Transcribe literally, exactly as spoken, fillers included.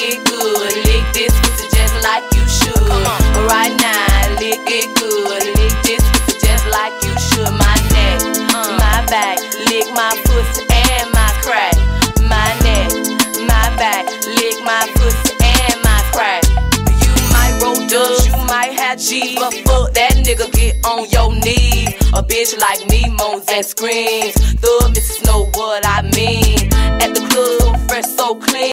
it good. Lick this pussy just like you should. Right now, lick it good. Lick this pussy just like you should. My neck, my back, lick my pussy and my crack. My neck, my back, lick my pussy and my crack. You might roll dubs, you might have G's, but fuck that nigga, get on your knees. A bitch like me moans and screams. Thug missus know what I mean. At the club, so fresh, so clean.